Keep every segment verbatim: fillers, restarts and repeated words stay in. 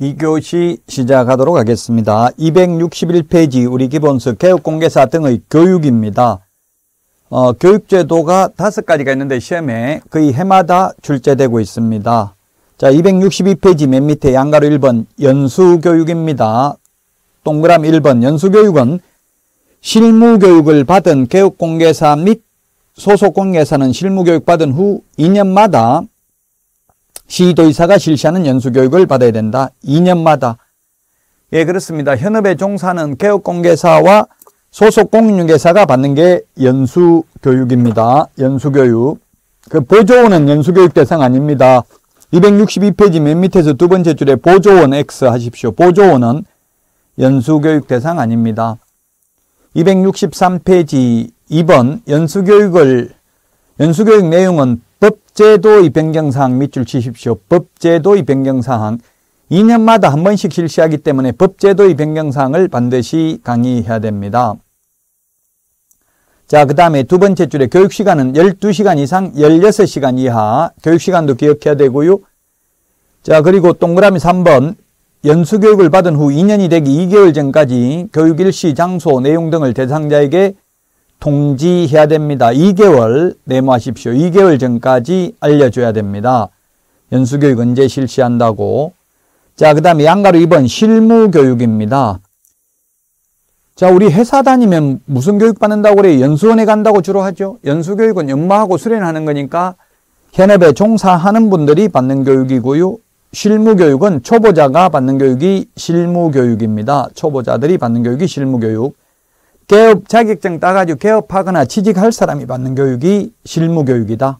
이 교시 시작하도록 하겠습니다. 이백육십일 페이지 우리 기본서 개업공개사 등의 교육입니다. 어, 교육제도가 다섯 가지가 있는데 시험에 거의 해마다 출제되고 있습니다. 자, 이백육십이 페이지 맨 밑에 양가로 일 번 연수교육입니다. 동그라미 일 번 연수교육은 실무교육을 받은 개업공개사 및 소속공개사는 실무교육 받은 후 이 년마다 시도의사가 실시하는 연수교육을 받아야 된다. 이 년마다. 예, 그렇습니다. 현업에 종사하는 개업공개사와 소속공인중개사가 받는 게 연수교육입니다. 연수교육. 그 보조원은 연수교육 대상 아닙니다. 이백육십이 페이지 맨 밑에서 두 번째 줄에 보조원 X 하십시오. 보조원은 연수교육 대상 아닙니다. 이백육십삼 페이지 이 번 연수교육을 연수교육 내용은 법제도의 변경사항 밑줄 치십시오. 법제도의 변경사항. 이 년마다 한 번씩 실시하기 때문에 법제도의 변경사항을 반드시 강의해야 됩니다. 자, 그 다음에 두 번째 줄에 교육시간은 열두 시간 이상 열여섯 시간 이하. 교육시간도 기억해야 되고요. 자, 그리고 동그라미 삼 번 연수교육을 받은 후 이 년이 되기 이 개월 전까지 교육 일시, 장소, 내용 등을 대상자에게 통지해야 됩니다. 이 개월 메모하십시오. 이 개월 전까지 알려줘야 됩니다. 연수교육 언제 실시한다고. 자, 그 다음에 양가로 이 번 실무교육입니다. 자, 우리 회사 다니면 무슨 교육 받는다고 그래요? 연수원에 간다고 주로 하죠. 연수교육은 연마하고 수련하는 거니까 현업에 종사하는 분들이 받는 교육이고요. 실무교육은 초보자가 받는 교육이 실무교육입니다. 초보자들이 받는 교육이 실무교육. 개업 자격증 따가지고 개업하거나 취직할 사람이 받는 교육이 실무교육이다.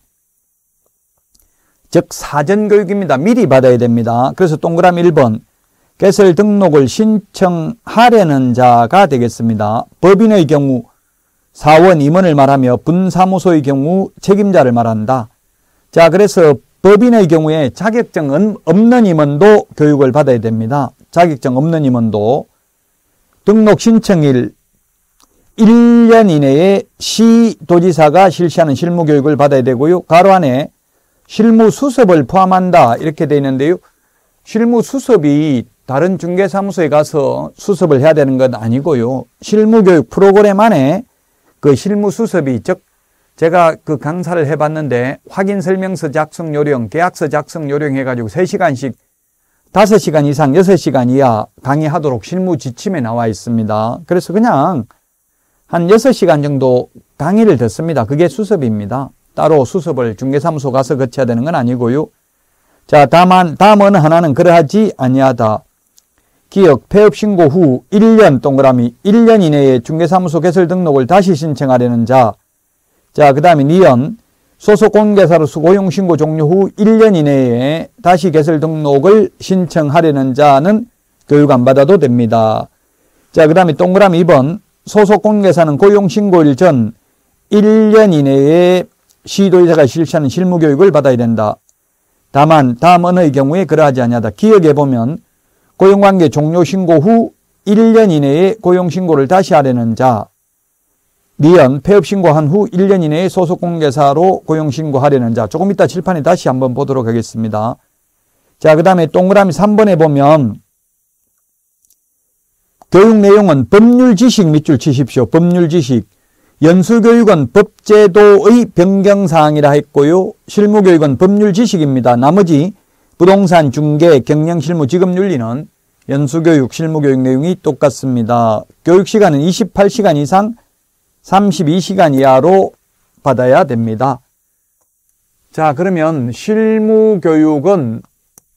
즉 사전교육입니다. 미리 받아야 됩니다. 그래서 동그라미 일 번 개설 등록을 신청하려는 자가 되겠습니다. 법인의 경우 사원, 임원을 말하며 분사무소의 경우 책임자를 말한다. 자, 그래서 법인의 경우에 자격증은 없는 임원도 교육을 받아야 됩니다. 자격증 없는 임원도. 등록 신청일 일 년 이내에 시도지사가 실시하는 실무교육을 받아야 되고요. 가로 안에 실무수습을 포함한다 이렇게 되어 있는데요. 실무수습이 다른 중개사무소에 가서 수습을 해야 되는 건 아니고요. 실무교육 프로그램 안에 그 실무수습이 즉 제가 그 강사를 해봤는데 확인설명서 작성 요령, 계약서 작성 요령 해가지고 세 시간씩 다섯 시간 이상 여섯 시간 이하 강의하도록 실무 지침에 나와 있습니다. 그래서 그냥 한 여섯 시간 정도 강의를 듣습니다. 그게 수습입니다. 따로 수습을 중개사무소 가서 거쳐야 되는 건 아니고요. 자, 다만 다음 어느 하나는 그러하지 아니하다. 기억, 폐업신고 후 일 년 동그라미 일 년 이내에 중개사무소 개설 등록을 다시 신청하려는 자. 자, 그 다음에 니은 소속공개사로서 고용신고 종료 후 일 년 이내에 다시 개설 등록을 신청하려는 자는 교육 안 받아도 됩니다. 자, 그 다음에 동그라미 이 번 소속공개사는 고용신고일 전 일 년 이내에 시도의사가 실시하는 실무교육을 받아야 된다. 다만 다음 언어의 경우에 그러하지 아니하다. 기억해 보면 고용관계 종료신고 후 일 년 이내에 고용신고를 다시 하려는 자. 니은 폐업신고한 후 일 년 이내에 소속공개사로 고용신고하려는 자. 조금 이따 칠판에 다시 한번 보도록 하겠습니다. 자, 그 다음에 동그라미 삼 번에 보면 교육 내용은 법률 지식 밑줄 치십시오. 법률 지식. 연수교육은 법제도의 변경사항이라 했고요. 실무교육은 법률 지식입니다. 나머지 부동산, 중개, 경영실무, 직업윤리는 연수교육, 실무교육 내용이 똑같습니다. 교육시간은 이십팔 시간 이상 삼십이 시간 이하로 받아야 됩니다. 자, 그러면 실무교육은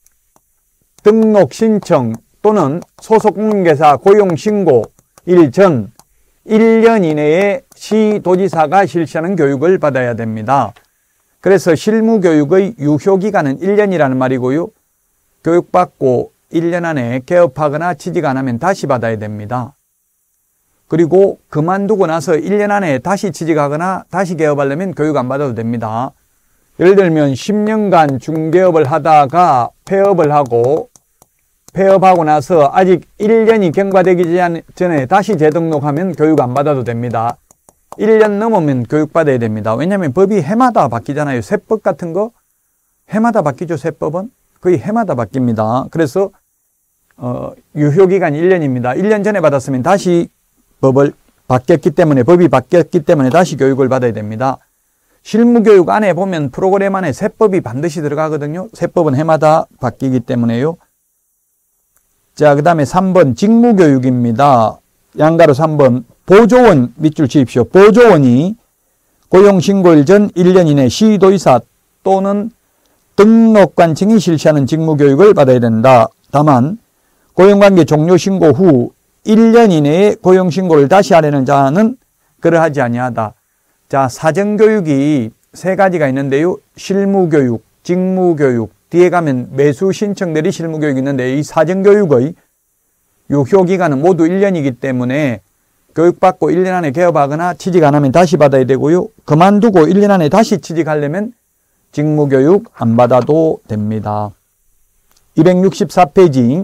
등록 신청 또는 소속공개사 고용신고일 전 일 년 이내에 시도지사가 실시하는 교육을 받아야 됩니다. 그래서 실무교육의 유효기간은 일 년이라는 말이고요. 교육받고 일 년 안에 개업하거나 취직 안 하면 다시 받아야 됩니다. 그리고 그만두고 나서 일 년 안에 다시 취직하거나 다시 개업하려면 교육 안 받아도 됩니다. 예를 들면 십 년간 중개업을 하다가 폐업을 하고 폐업하고 나서 아직 일 년이 경과되기 전에 다시 재등록하면 교육 안 받아도 됩니다. 일 년 넘으면 교육받아야 됩니다. 왜냐하면 법이 해마다 바뀌잖아요. 세법 같은 거 해마다 바뀌죠. 세법은 거의 해마다 바뀝니다. 그래서 어, 유효기간 일 년입니다. 일 년 전에 받았으면 다시 법을 바뀌었기 때문에, 법이 바뀌었기 때문에 다시 교육을 받아야 됩니다. 실무교육 안에 보면 프로그램 안에 세법이 반드시 들어가거든요. 세법은 해마다 바뀌기 때문에요. 자, 그 다음에 삼 번 직무교육입니다. 양가로 삼 번 보조원 밑줄 치십시오. 보조원이 고용신고일 전 일 년 이내 시도의사 또는 등록관청이 실시하는 직무교육을 받아야 된다. 다만 고용관계 종료 신고 후 일 년 이내에 고용신고를 다시 하려는 자는 그러하지 아니하다. 자, 사전교육이 세 가지가 있는데요. 실무교육, 직무교육, 뒤에 가면 매수 신청들이 실무교육이 있는데 이 사전교육의 유효기간은 모두 일 년이기 때문에 교육받고 일 년 안에 개업하거나 취직 안 하면 다시 받아야 되고요. 그만두고 일 년 안에 다시 취직하려면 직무교육 안 받아도 됩니다. 이백육십사 페이지.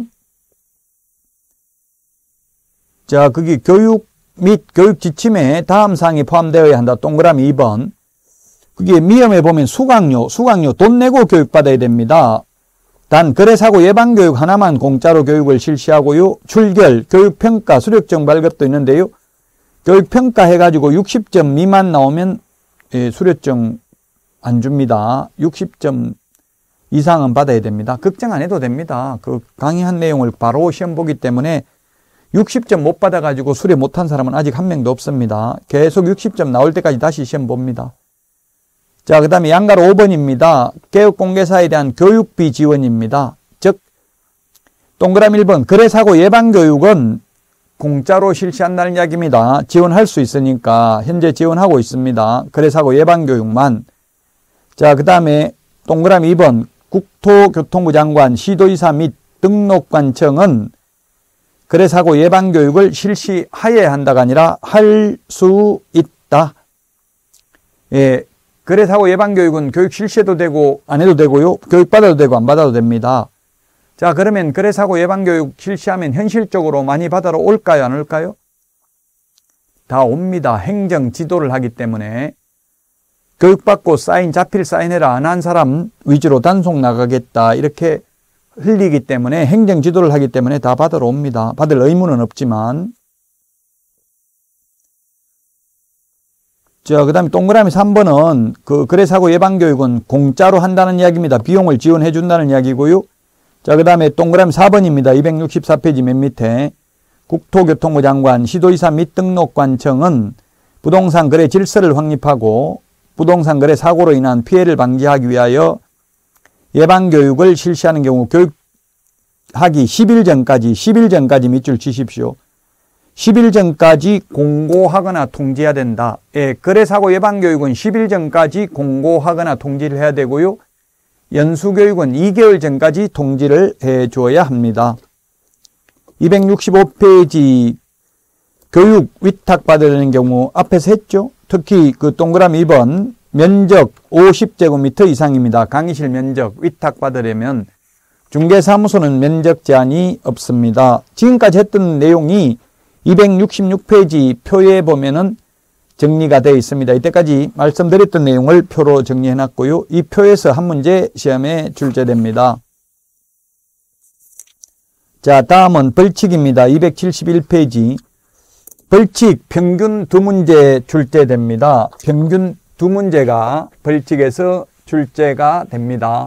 자, 거기 교육 및 교육 지침에 다음 사항이 포함되어야 한다. 동그라미 이 번. 그게 미험에 보면 수강료, 수강료 돈 내고 교육받아야 됩니다. 단 거래사고 예방교육 하나만 공짜로 교육을 실시하고요. 출결, 교육평가, 수료증 발급도 있는데요. 교육평가 해가지고 육십 점 미만 나오면 예, 수료증 안 줍니다. 육십 점 이상은 받아야 됩니다. 걱정 안 해도 됩니다. 그 강의한 내용을 바로 시험 보기 때문에 육십 점 못 받아가지고 수료 못한 사람은 아직 한 명도 없습니다. 계속 육십 점 나올 때까지 다시 시험 봅니다. 자, 그 다음에 양가로 오 번입니다. 개업공개사에 대한 교육비 지원입니다. 즉 동그라미 일 번 거래사고 예방교육은 공짜로 실시한다는 이야기입니다. 지원할 수 있으니까 현재 지원하고 있습니다. 거래사고 예방교육만. 자, 그 다음에 동그라미 이 번 국토교통부 장관, 시도의사 및 등록관청은 거래사고 예방교육을 실시하여야 한다가 아니라 할 수 있다. 예, 거래사고 예방교육은 교육 실시해도 되고 안 해도 되고요. 교육받아도 되고 안 받아도 됩니다. 자, 그러면 거래사고 예방교육 실시하면 현실적으로 많이 받아러 올까요? 안 올까요? 다 옵니다. 행정 지도를 하기 때문에. 교육받고 사인, 자필 사인해라 안 한 사람 위주로 단속 나가겠다 이렇게 흘리기 때문에 행정 지도를 하기 때문에 다 받으러 옵니다. 받을 의무는 없지만. 자, 그 다음에 동그라미 삼 번은 그 거래사고 예방교육은 공짜로 한다는 이야기입니다. 비용을 지원해 준다는 이야기고요. 자, 그 다음에 동그라미 사 번입니다. 이백육십사 페이지 맨 밑에 국토교통부 장관, 시도의사 및 등록관청은 부동산 거래 질서를 확립하고 부동산 거래 사고로 인한 피해를 방지하기 위하여 예방교육을 실시하는 경우 교육하기 십 일 전까지, 십 일 전까지 밑줄 치십시오. 십 일 전까지 공고하거나 통지해야 된다. 예, 거래사고 예방교육은 십 일 전까지 공고하거나 통지를 해야 되고요. 연수교육은 이 개월 전까지 통지를 해줘야 합니다. 이백육십오 페이지 교육 위탁받으려는 경우 앞에서 했죠. 특히 그 동그라미 이 번 면적 오십 제곱미터 이상입니다. 강의실 면적 위탁받으려면 중개사무소는 면적 제한이 없습니다. 지금까지 했던 내용이 이백육십육 페이지 표에 보면은 정리가 되어 있습니다. 이때까지 말씀드렸던 내용을 표로 정리해 놨고요. 이 표에서 한 문제 시험에 출제됩니다. 자, 다음은 벌칙입니다. 이백칠십일 페이지. 벌칙 평균 두 문제 출제됩니다. 평균 두 문제가 벌칙에서 출제가 됩니다.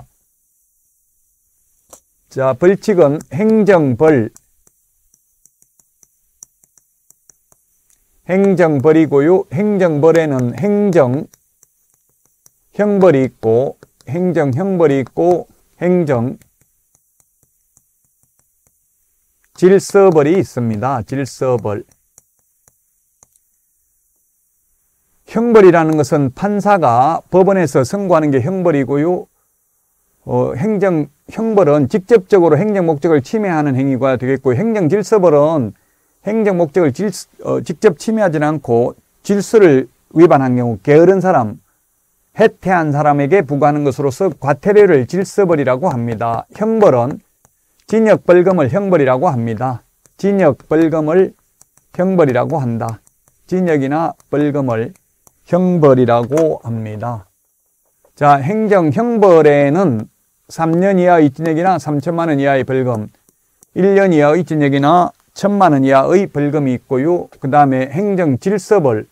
자, 벌칙은 행정벌, 행정벌이고요. 행정벌에는 행정, 형벌이 있고, 행정, 형벌이 있고, 행정, 질서벌이 있습니다. 질서벌. 형벌이라는 것은 판사가 법원에서 선고하는 게 형벌이고요. 어, 행정, 형벌은 직접적으로 행정 목적을 침해하는 행위가 되겠고, 행정 질서벌은 행정 목적을 질, 어, 직접 침해하지는 않고 질서를 위반한 경우 게으른 사람, 해태한 사람에게 부과하는 것으로서 과태료를 질서벌이라고 합니다. 형벌은 징역 벌금을 형벌이라고 합니다. 징역 벌금을 형벌이라고 한다. 징역이나 벌금을 형벌이라고 합니다. 자, 행정 형벌에는 삼 년 이하의 징역이나 삼천만 원 이하의 벌금, 일 년 이하의 징역이나 천만 원 이하의 벌금이 있고요. 그 다음에 행정질서벌,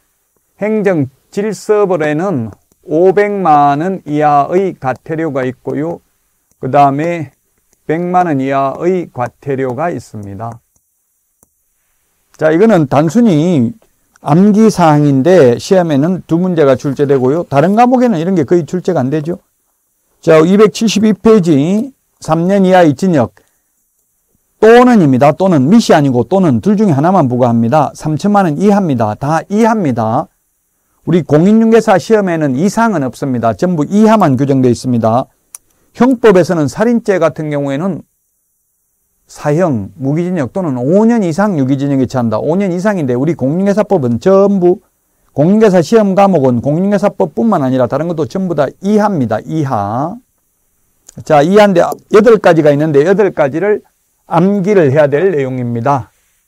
행정질서벌에는 오백만 원 이하의 과태료가 있고요. 그 다음에 백만 원 이하의 과태료가 있습니다. 자, 이거는 단순히 암기사항인데 시험에는 두 문제가 출제되고요. 다른 과목에는 이런 게 거의 출제가 안 되죠. 자, 이백칠십이 페이지 삼 년 이하의 징역 또는입니다. 또는 밋이 아니고 또는 둘 중에 하나만 부과합니다. 삼천만 원 이하입니다. 다 이하입니다. 우리 공인중개사 시험에는 이상은 없습니다. 전부 이하만 규정되어 있습니다. 형법에서는 살인죄 같은 경우에는 사형, 무기징역 또는 오 년 이상 유기징역에 처한다. 오 년 이상인데 우리 공인중개사법은 전부 공인중개사 시험 과목은 공인중개사법뿐만 아니라 다른 것도 전부 다 이하입니다. 이하. 자, 이하인데 여덟 가지가 있는데 여덟 가지를 암기를 해야 될 내용입니다.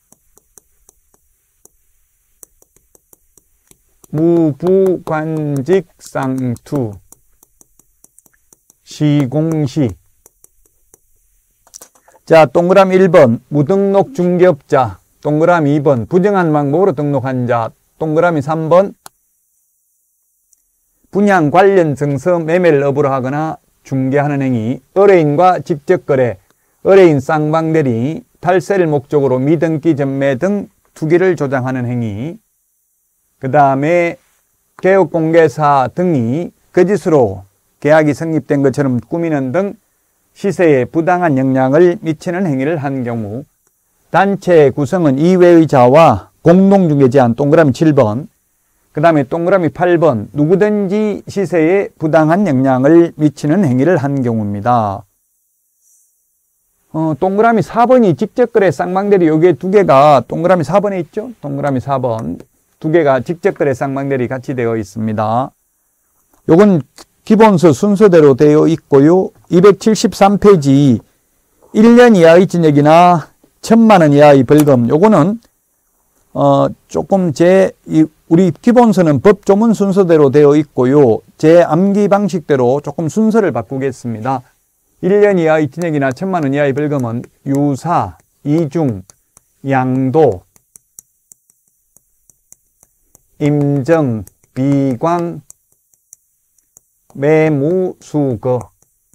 무부관직상투 시공시. 자, 동그라미 일 번 무등록 중개업자, 동그라미 이 번 부정한 방법으로 등록한 자, 동그라미 삼 번 분양 관련 증서 매매를 업으로 하거나 중개하는 행위, 의뢰인과 직접거래, 의뢰인 쌍방대리, 탈세를 목적으로 미등기 전매 등 투기를 조장하는 행위, 그 다음에 개업공개사 등이 거짓으로 계약이 성립된 것처럼 꾸미는 등 시세에 부당한 영향을 미치는 행위를 한 경우, 단체 구성은 이외의 자와 공동중개 제한, 동그라미 칠 번, 그 다음에 동그라미 팔 번 누구든지 시세에 부당한 영향을 미치는 행위를 한 경우입니다. 어, 동그라미 사 번이 직접거래 쌍방대리, 요게 두 개가 동그라미 사 번에 있죠? 동그라미 사 번 두 개가 직접거래 쌍방대리 같이 되어 있습니다. 요건 기본서 순서대로 되어 있고요. 이백칠십삼 페이지 일 년 이하의 징역이나 천만 원 이하의 벌금, 요거는 어 조금 제 이 우리 기본서는 법조문 순서대로 되어 있고요. 제 암기 방식대로 조금 순서를 바꾸겠습니다. 일 년 이하의 징역이나 천만 원 이하의 벌금은 유사, 이중, 양도, 임정, 비광, 매무수거.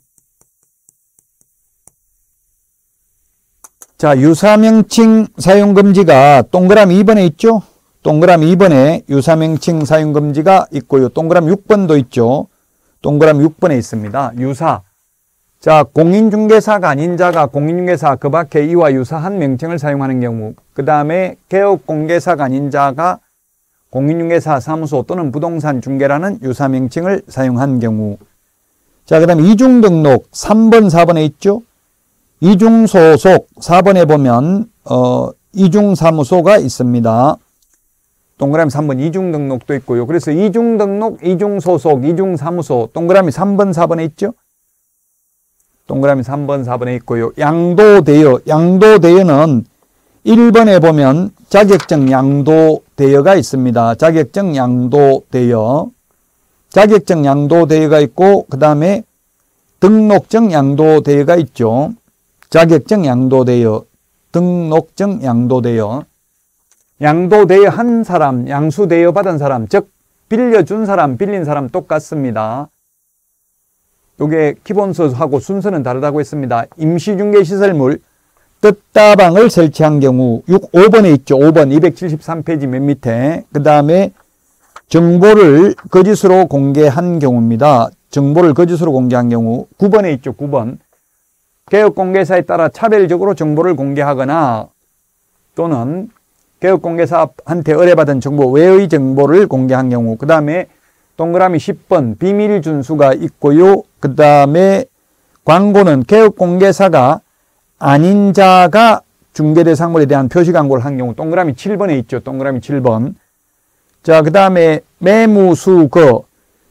자, 유사명칭 사용금지가 동그라미 이 번에 있죠? 동그라미 이 번에 유사명칭 사용금지가 있고요. 동그라미 육 번도 있죠? 동그라미 육 번에 있습니다. 유사. 자, 공인중개사가 아닌 자가 공인중개사 그 밖에 이와 유사한 명칭을 사용하는 경우, 그 다음에 개업공개사가 아닌 자가 공인중개사 사무소 또는 부동산 중개라는 유사명칭을 사용한 경우. 자, 그 다음에 이중등록 삼 번, 사 번에 있죠? 이중소속 사 번에 보면 어, 이중사무소가 있습니다. 동그라미 삼 번 이중등록도 있고요. 그래서 이중등록, 이중소속, 이중사무소 동그라미 삼 번, 사 번에 있죠? 동그라미 삼 번, 사 번에 있고요. 양도대여, 양도대여는 일 번에 보면 자격증 양도대여가 있습니다. 자격증 양도대여. 자격증 양도대여가 있고, 그 다음에 등록증 양도대여가 있죠. 자격증 양도대여, 등록증 양도대여. 양도대여 한 사람, 양수대여 받은 사람, 즉 빌려준 사람, 빌린 사람 똑같습니다. 요게 기본서하고 순서는 다르다고 했습니다. 임시중개시설물 뜻다방을 설치한 경우 육, 오 번에 있죠. 오 번 이백칠십삼 페이지 맨 밑에. 그 다음에 정보를 거짓으로 공개한 경우입니다. 정보를 거짓으로 공개한 경우 구 번에 있죠. 구 번 개업공개사에 따라 차별적으로 정보를 공개하거나 또는 개업공개사한테 의뢰받은 정보 외의 정보를 공개한 경우. 그 다음에 동그라미 십 번 비밀 준수가 있고요. 그 다음에 광고는 개업공개사가 아닌 자가 중개대상물에 대한 표시 광고를 한 경우. 동그라미 칠 번에 있죠. 동그라미 칠 번. 자, 그 다음에 매무수거.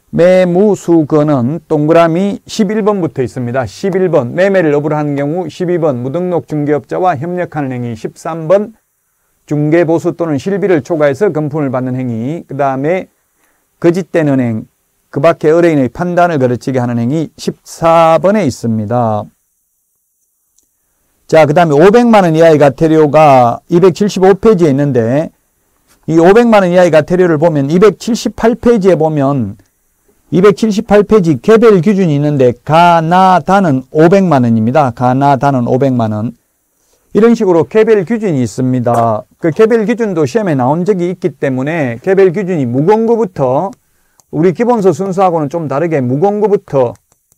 매무수거는 동그라미 십일 번부터 있습니다. 십일 번 매매를 업으로 하는 경우, 십이 번 무등록 중개업자와 협력하는 행위, 십삼 번 중개보수 또는 실비를 초과해서 금품을 받는 행위, 그 다음에 거짓된 은행, 그 밖에 의뢰인의 판단을 거르치게 하는 행위, 십사 번에 있습니다. 자, 그 다음에 오백만 원 이하의 과태료가 이백칠십오 페이지에 있는데 이 오백만 원 이하의 과태료를 보면 이백칠십팔 페이지에 보면 이백칠십팔 페이지 개별 기준이 있는데 가나다는 오백만 원입니다. 가나다는 오백만 원. 이런 식으로 개별 기준이 있습니다. 그 개별 기준도 시험에 나온 적이 있기 때문에 개별 기준이 무거운 거부터 우리 기본서 순서하고는 좀 다르게 무거운 거부터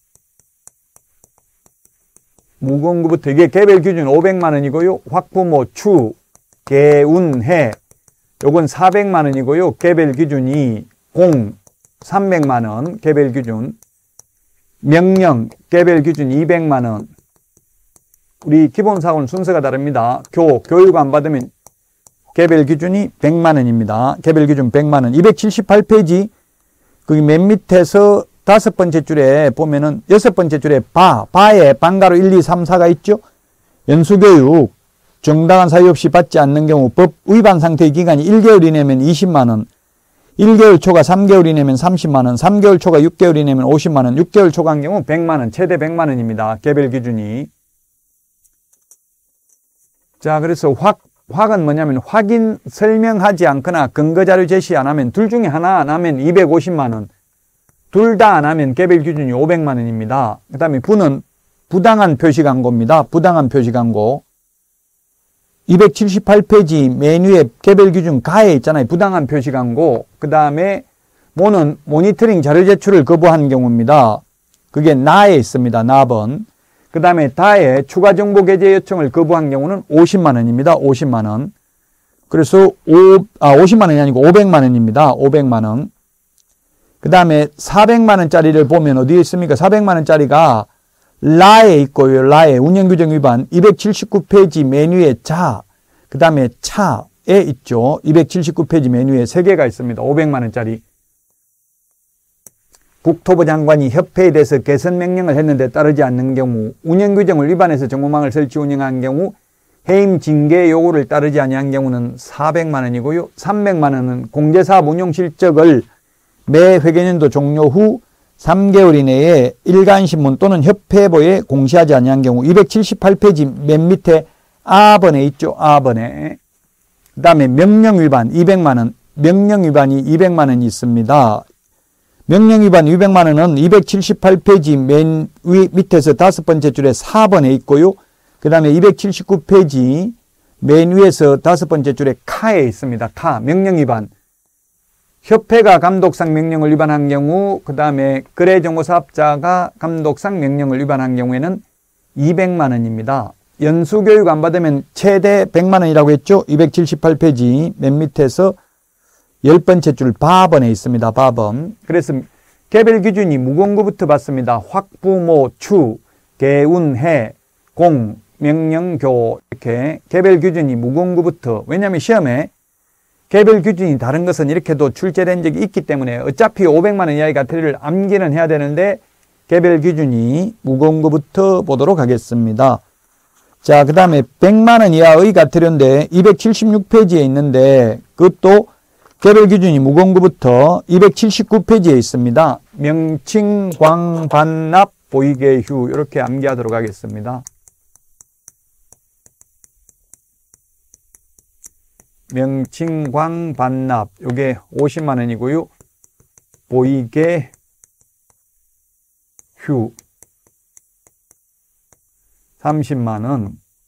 무거운 거부터 이게 개별 기준 오백만 원이고요. 확부모, 추, 개운, 해 요건 사백만 원이고요. 개별 기준이 공, 삼백만 원 개별 기준, 명령 개별 기준 이백만 원. 우리 기본사고는 순서가 다릅니다. 교, 교육 안 받으면 개별 기준이 백만 원입니다. 개별 기준 백만 원. 이백칠십팔 페이지 거기 맨 밑에서 다섯 번째 줄에 보면은 여섯 번째 줄에 바, 바에 방가로 일, 이, 삼, 사가 있죠. 연수교육 정당한 사유 없이 받지 않는 경우 법 위반 상태의 기간이 일 개월 이내면 이십만 원, 일 개월 초과 삼 개월 이내면 삼십만 원, 삼 개월 초과 육 개월 이내면 오십만 원, 육 개월 초과한 경우 백만 원, 최대 백만 원입니다. 개별 기준이. 자, 그래서 확, 확은 뭐냐면 확인 설명하지 않거나 근거자료 제시 안 하면 둘 중에 하나 안 하면 이백오십만 원, 둘 다 안 하면 개별 기준이 오백만 원입니다. 그 다음에 부는 부당한 표시 광고입니다. 부당한 표시 광고. 이백칠십팔 페이지 맨 위에 개별 기준 가에 있잖아요. 부당한 표시 광고. 그 다음에 모는 모니터링 자료 제출을 거부한 경우입니다. 그게 나에 있습니다. 나번. 그 다음에 다에 추가 정보 게재 요청을 거부한 경우는 오십만 원입니다. 오십만 원. 그래서 오, 아, 오십만 원이 아니고 오백만 원입니다. 오백만 원. 그 다음에 사백만 원짜리를 보면 어디에 있습니까? 사백만 원짜리가 라에 있고요. 라에 운영규정 위반 이백칠십구 페이지 맨 위에 자, 그 다음에 차에 있죠. 이백칠십구 페이지 맨 위에 세 개가 있습니다. 오백만 원짜리. 국토부 장관이 협회에 대해서 개선 명령을 했는데 따르지 않는 경우, 운영규정을 위반해서 정보망을 설치 운영한 경우 해임 징계 요구를 따르지 아니한 경우는 사백만 원이고요. 삼백만 원은 공제사업 운용 실적을 매 회계년도 종료 후 삼 개월 이내에 일간신문 또는 협회보에 공시하지 아니한 경우 이백칠십팔 페이지 맨 밑에 아번에 있죠. 아번에. 그 다음에 명령 위반 이백만 원, 명령 위반이 이백만 원이 있습니다. 명령 위반 이백만 원은 이백칠십팔 페이지 맨 위 밑에서 다섯 번째 줄에 사 번에 있고요. 그 다음에 이백칠십구 페이지 맨 위에서 다섯 번째 줄에 카에 있습니다. 카, 명령 위반. 협회가 감독상 명령을 위반한 경우, 그 다음에 거래정보사업자가 감독상 명령을 위반한 경우에는 이백만 원입니다. 연수교육 안 받으면 최대 백만 원이라고 했죠. 이백칠십팔 페이지 맨 밑에서 열 번째 줄 바번에 있습니다. 바번. 그래서 개별 기준이 무거운 것부터 받습니다. 확부모, 추, 개운, 해, 공, 명령, 교 이렇게 개별 기준이 무거운 것부터. 왜냐하면 시험에 개별 기준이 다른 것은 이렇게도 출제된 적이 있기 때문에 어차피 오백만 원 이하의 과태료를 암기는 해야 되는데 개별 기준이 무거운 것부터 보도록 하겠습니다. 자, 그 다음에 백만 원 이하의 과태료인데 이백칠십육 페이지에 있는데 그것도 개별 기준이 무거운 것부터 이백칠십구 페이지에 있습니다. 명칭, 광, 반납, 보이계, 휴 이렇게 암기하도록 하겠습니다. 명칭, 광, 반납 요게 오십만 원이고요. 보이계, 휴 삼십만 원,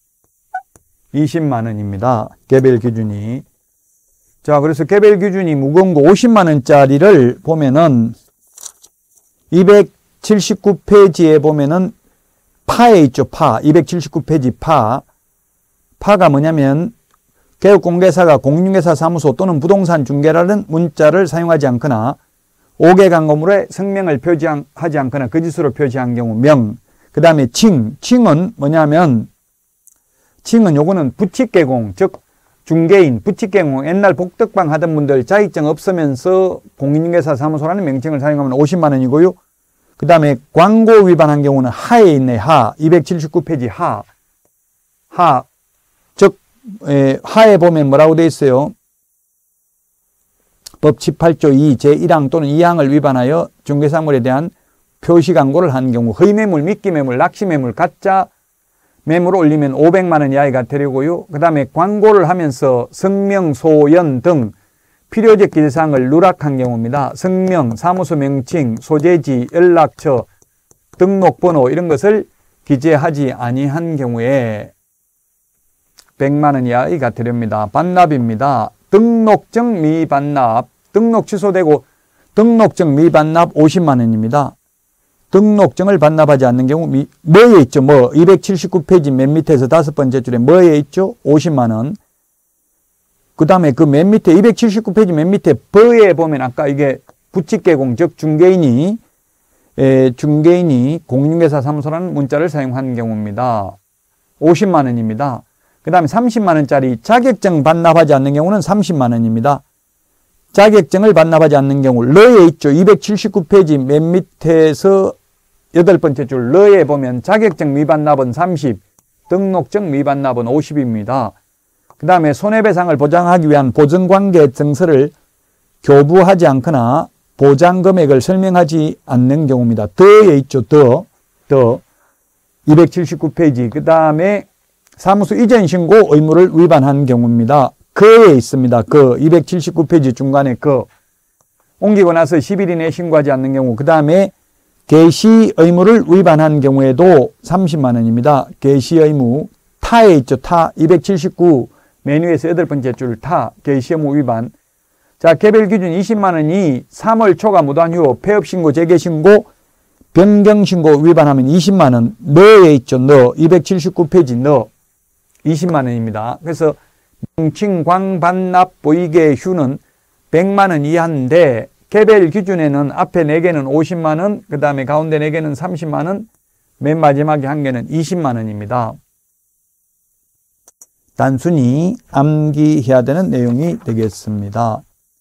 이십만 원입니다. 개별 기준이. 자, 그래서 개별 기준이 무거운 거 오십만 원짜리를 보면은 이백칠십구 페이지에 보면은 파에 있죠. 파. 이백칠십구 페이지 파. 파가 뭐냐면 개업공개사가 공인중개사 사무소 또는 부동산 중개라는 문자를 사용하지 않거나 오 개 광고물에 성명을 표시하지 않거나 거짓으로 표시한 경우 명. 그 다음에 칭. 칭은 뭐냐면 칭은 요거는 부칙개공, 즉 중개인, 부칙개공, 옛날 복덕방 하던 분들 자격증 없으면서 공인중개사 사무소라는 명칭을 사용하면 오십만 원이고요. 그 다음에 광고 위반한 경우는 하에 있네. 하. 이백칠십구 페이지 하. 하. 즉 에, 하에 보면 뭐라고 되어 있어요? 법 십팔 조 이 제일 항 또는 이 항을 위반하여 중개사물에 대한 표시 광고를 한 경우 허위매물, 미끼매물, 낚시매물, 가짜 매물을 올리면 오백만 원 이하의 과태료고요. 그 다음에 광고를 하면서 성명, 소연 등 필요적 기재사항을 누락한 경우입니다. 성명, 사무소 명칭, 소재지, 연락처, 등록번호 이런 것을 기재하지 아니한 경우에 백만 원 이하의 과태료입니다. 반납입니다. 등록증 미반납, 등록 취소되고 등록증 미반납 오십만 원입니다. 등록증을 반납하지 않는 경우 미, 뭐에 있죠? 뭐 이백칠십구 페이지 맨 밑에서 다섯 번째 줄에 뭐에 있죠? 오십만 원. 그 다음에 그 맨 밑에 이백칠십구 페이지 맨 밑에 버에 보면 아까 이게 부칙개공 즉 중개인이 에, 중개인이 공인중개사 사무소라는 문자를 사용한 경우입니다. 오십만 원입니다. 그 다음에 삼십만 원짜리 자격증 반납하지 않는 경우는 삼십만 원입니다. 자격증을 반납하지 않는 경우 러에 있죠. 이백칠십구 페이지 맨 밑에서 여덟 번째 줄 러에 보면 자격증 미반납은 삼십, 등록증 미반납은 오십입니다. 그 다음에 손해배상을 보장하기 위한 보증관계 증서를 교부하지 않거나 보장금액을 설명하지 않는 경우입니다. 더에 있죠. 더, 더 이백칠십구 페이지 그 다음에 사무소 이전 신고 의무를 위반한 경우입니다. 그에 있습니다. 그 이백칠십구 페이지 중간에 그 옮기고 나서 십 일 이내에 신고하지 않는 경우 그 다음에 개시 의무를 위반한 경우에도 삼십만 원입니다. 개시 의무 타에 있죠. 타 이백칠십구 메뉴에서 여덟 번째 줄 타 개시 의무 위반. 자, 개별 기준 이십만 원이 삼월 초가 무단 후 폐업 신고, 재개 신고, 변경 신고 위반하면 이십만 원. 너에 있죠. 너 이백칠십구 페이지 너 이십만 원입니다. 그래서 명칭, 광, 반납, 보이게, 휴는 백만 원 이하인데 개별 기준에는 앞에 네 개는 오십만 원, 그 다음에 가운데 네 개는 삼십만 원, 맨 마지막에 한 개는 이십만 원입니다. 단순히 암기해야 되는 내용이 되겠습니다.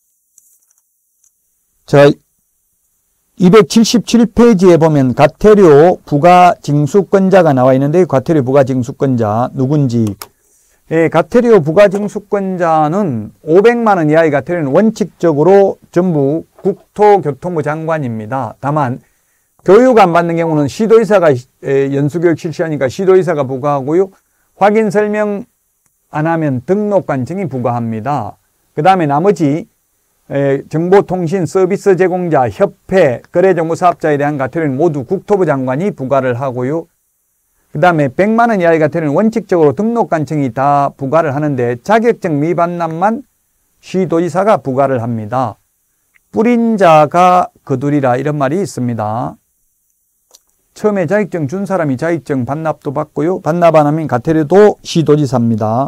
자, 이백칠십칠 페이지에 보면 과태료 부과징수권자가 나와 있는데 과태료 부과징수권자 누군지 예, 과태료 부과징수권자는 오백만 원 이하의 과태료는 원칙적으로 전부 국토교통부 장관입니다. 다만 교육 안 받는 경우는 시도의사가 연수교육 실시하니까 시도의사가 부과하고요. 확인 설명 안 하면 등록관청이 부과합니다. 그 다음에 나머지 정보통신 서비스 제공자, 협회, 거래정보사업자에 대한 과태료는 모두 국토부 장관이 부과를 하고요. 그 다음에 백만 원 이하의 과태료는 원칙적으로 등록관청이 다 부과를 하는데 자격증 미반납만 시도지사가 부과를 합니다. 뿌린 자가 거두리라 이런 말이 있습니다. 처음에 자격증 준 사람이 자격증 반납도 받고요. 반납 안 하면 과태료도 시도지사입니다.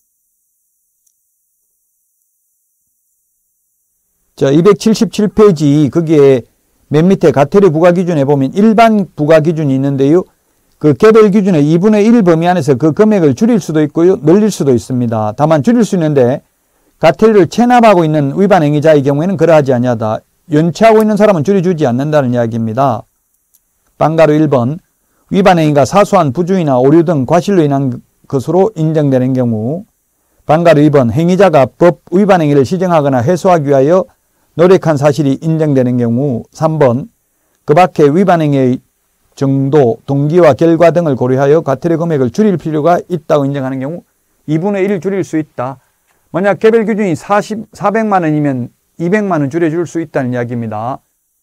자, 이백칠십칠 페이지 거기에 맨 밑에 과태료 부과 기준에 보면 일반 부과 기준이 있는데요. 그 개별 기준의 이분의 일 범위 안에서 그 금액을 줄일 수도 있고요. 늘릴 수도 있습니다. 다만 줄일 수 있는데 과태료를 체납하고 있는 위반 행위자의 경우에는 그러하지 아니하다. 연체하고 있는 사람은 줄여주지 않는다는 이야기입니다. 방가로 일 번 위반 행위가 사소한 부주의나 오류 등 과실로 인한 것으로 인정되는 경우 방가로 이 번 행위자가 법 위반 행위를 시정하거나 해소하기 위하여 노력한 사실이 인정되는 경우 삼 번 그 밖에 위반 행위의 정도, 동기와 결과 등을 고려하여 과태료 금액을 줄일 필요가 있다고 인정하는 경우 이분의 일을 줄일 수 있다. 만약 개별 기준이 사십, 사백만 원이면 이백만 원 줄여줄 수 있다는 이야기입니다.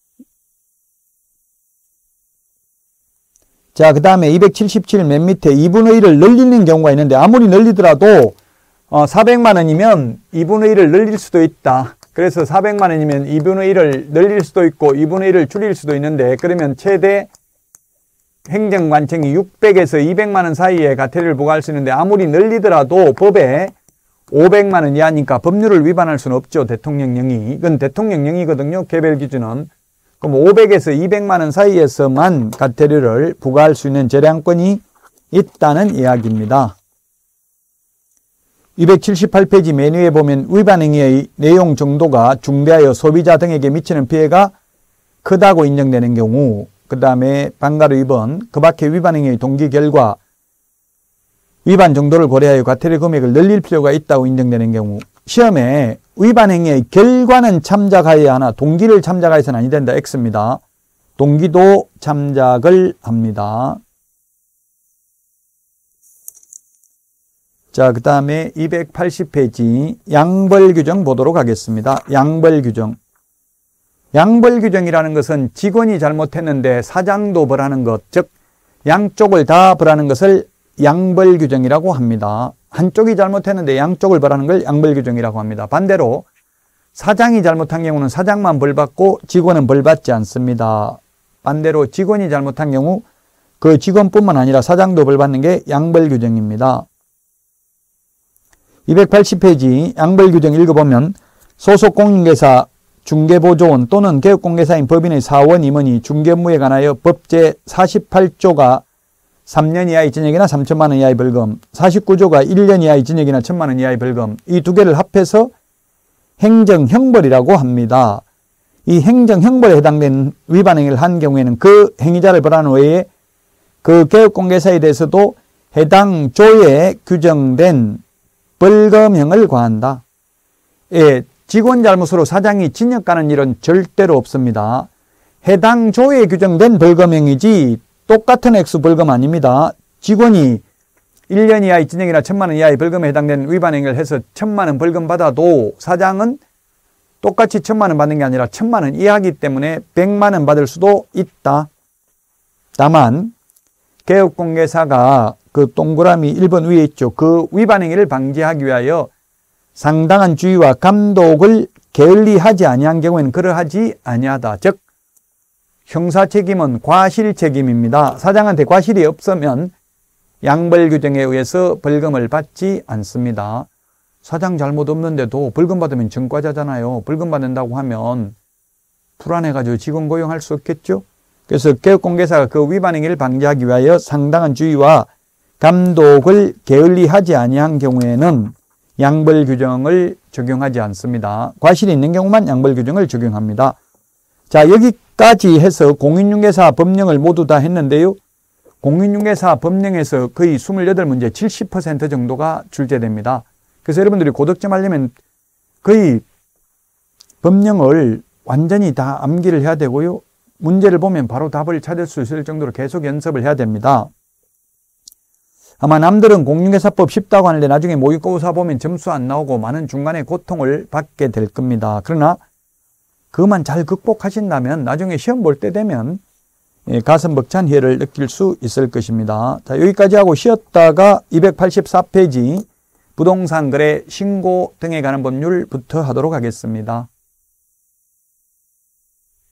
자, 그 다음에 이백칠십칠 맨 밑에 이분의 일을 늘리는 경우가 있는데 아무리 늘리더라도 어, 사백만 원이면 이분의 일을 늘릴 수도 있다. 그래서 사백만 원이면 이분의 일을 늘릴 수도 있고 이분의 일을 줄일 수도 있는데 그러면 최대 행정관청이 육백에서 이백만 원 사이에 과태료를 부과할 수 있는데 아무리 늘리더라도 법에 오백만 원 이하니까 법률을 위반할 수는 없죠. 대통령령이. 이건 대통령령이거든요. 개별 기준은. 그럼 오백에서 이백만 원 사이에서만 과태료를 부과할 수 있는 재량권이 있다는 이야기입니다. 이백칠십팔 페이지 메뉴에 보면 위반 행위의 내용 정도가 중대하여 소비자 등에게 미치는 피해가 크다고 인정되는 경우 그 다음에 방가로 이 번 그 밖에 위반 행위의 동기 결과 위반 정도를 고려하여 과태료 금액을 늘릴 필요가 있다고 인정되는 경우 시험에 위반 행위의 결과는 참작하여야 하나 동기를 참작하여서는 아니 된다. X입니다. 동기도 참작을 합니다. 자, 그 다음에 이백팔십 페이지 양벌 규정 보도록 하겠습니다. 양벌 규정. 양벌 규정이라는 것은 직원이 잘못했는데 사장도 벌하는 것, 즉 양쪽을 다 벌하는 것을 양벌 규정이라고 합니다. 한쪽이 잘못했는데 양쪽을 벌하는 걸 양벌 규정이라고 합니다. 반대로 사장이 잘못한 경우는 사장만 벌받고 직원은 벌받지 않습니다. 반대로 직원이 잘못한 경우 그 직원뿐만 아니라 사장도 벌받는 게 양벌 규정입니다. 이백팔십 페이지 양벌 규정 읽어보면 소속 공인회사 중개보조원 또는 개업공개사인 법인의 사원 임원이 중개업무에 관하여 법제 사십팔 조가 삼 년 이하의 징역이나 삼천만 원 이하의 벌금, 사십구 조가 일 년 이하의 징역이나 천만 원 이하의 벌금, 이 두 개를 합해서 행정형벌이라고 합니다. 이 행정형벌에 해당된 위반 행위를 한 경우에는 그 행위자를 벌하는 외에 그 개업공개사에 대해서도 해당 조에 규정된 벌금형을 과한다. 예, 직원 잘못으로 사장이 징역 가는 일은 절대로 없습니다. 해당 조에 규정된 벌금형이지 똑같은 액수 벌금 아닙니다. 직원이 일 년 이하의 징역이나 천만 원 이하의 벌금에 해당되는 위반 행위를 해서 천만 원 벌금 받아도 사장은 똑같이 천만 원 받는 게 아니라 천만 원 이하이기 때문에 백만 원 받을 수도 있다. 다만 개업공개사가 그 동그라미 일 번 위에 있죠. 그 위반 행위를 방지하기 위하여 상당한 주의와 감독을 게을리하지 아니한 경우에는 그러하지 아니하다. 즉 형사책임은 과실책임입니다. 사장한테 과실이 없으면 양벌 규정에 의해서 벌금을 받지 않습니다. 사장 잘못 없는데도 벌금 받으면 전과자잖아요. 벌금 받는다고 하면 불안해가지고 직원 고용할 수 없겠죠. 그래서 개업공개사가 그 위반 행위를 방지하기 위하여 상당한 주의와 감독을 게을리하지 아니한 경우에는 양벌 규정을 적용하지 않습니다. 과실이 있는 경우만 양벌 규정을 적용합니다. 자, 여기까지 해서 공인중개사 법령을 모두 다 했는데요. 공인중개사 법령에서 거의 이십팔 문제 칠십 퍼센트 정도가 출제됩니다. 그래서 여러분들이 고득점 하려면 거의 법령을 완전히 다 암기를 해야 되고요. 문제를 보면 바로 답을 찾을 수 있을 정도로 계속 연습을 해야 됩니다. 아마 남들은 공인중개사법 쉽다고 하는데 나중에 모의고사 보면 점수 안 나오고 많은 중간에 고통을 받게 될 겁니다. 그러나 그것만 잘 극복하신다면 나중에 시험 볼 때 되면 가슴 벅찬 희열을 느낄 수 있을 것입니다. 자, 여기까지 하고 쉬었다가 이백팔십사 페이지 부동산 거래 신고 등에 관한 법률부터 하도록 하겠습니다.